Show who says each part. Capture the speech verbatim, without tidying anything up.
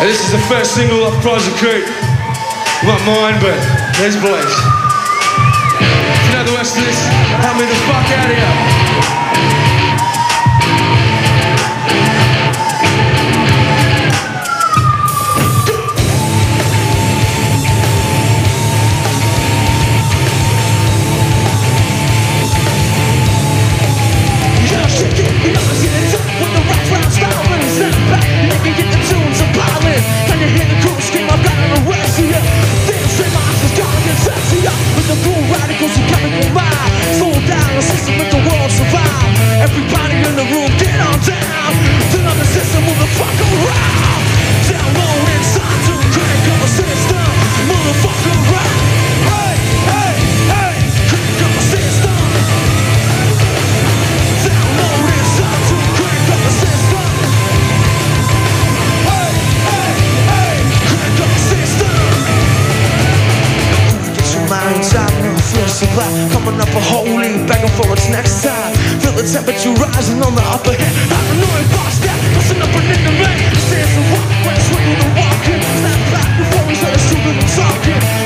Speaker 1: And this is the first single off Project Creep. Not mine, but his place. If you know the rest of this, help me the fuck out of here. Everybody in the room, get on down. Turn on the system, move the fuck around. Down low inside to crank up the system. Move the fuck around. Hey, hey, hey, crank up the system. Down low inside to crank up the system. Hey, hey, hey, crank up the system. Get your mind inside, now feel so black. Coming up a holy, begging for its next time. Feel the temperature rising on the upper head. I don't know if boss that, busting up and in the rain. Stands and walk, when it's swinging and walking. Snap back before we start shooting and talking.